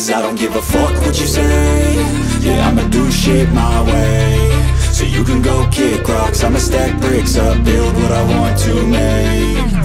'cause I don't give a fuck what you say. Yeah, I'ma do shit my way. So you can go kick rocks, I'ma stack bricks up, build what I want to make.